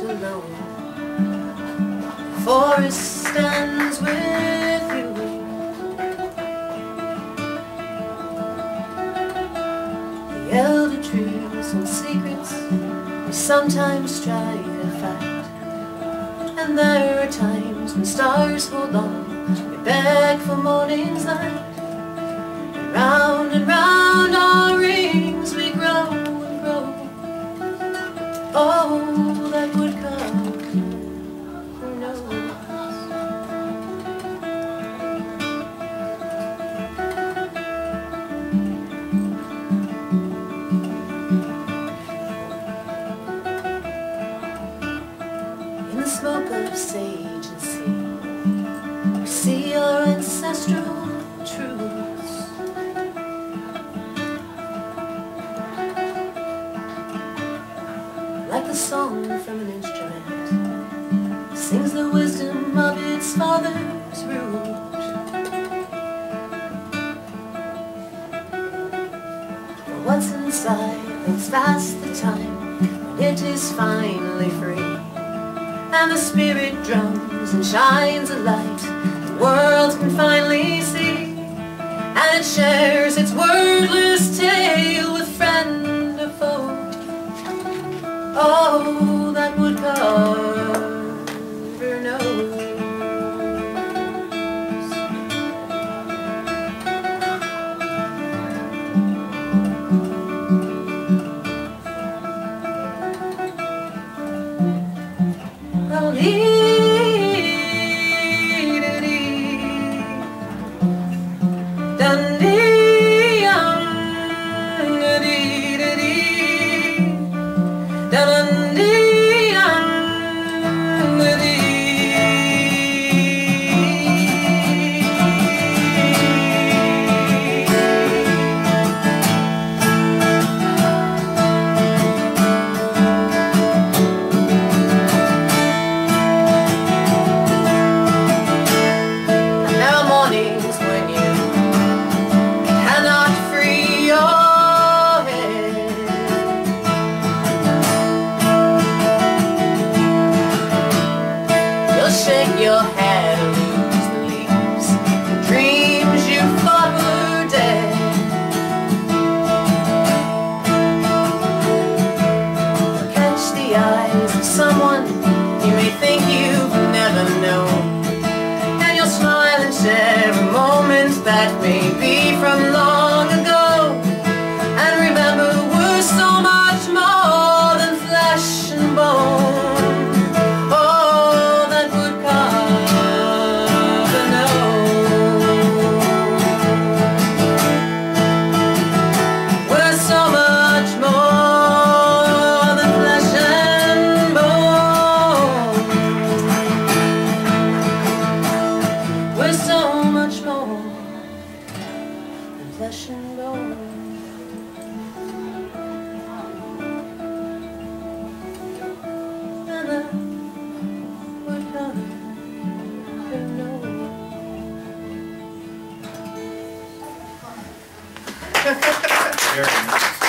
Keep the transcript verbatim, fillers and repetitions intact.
alone. The forest stands with you. The elder trees and secrets we sometimes try to fight, and there are times when stars hold on, we beg for morning's light. And round and round our rings we grow and grow. Oh, that would come, who knows? In the smoke of sage and sea, we see our ancestral truths. Like the song from an instrument sings the wisdom of its father's root. For what's inside makes fast the time when it is finally free, and the spirit drums and shines a light the world can finally see, and it shares its wordless tale with friend or foe. Oh, that would cover knows. Well, shake your head and lose the leaves, the dreams you thought were dead. You'll catch the eyes of someone you may think you've never known, and you'll smile and share a moment that may be from long ago. And remember, we're so much more than flesh and bone. Flesh and bone. And I would rather know.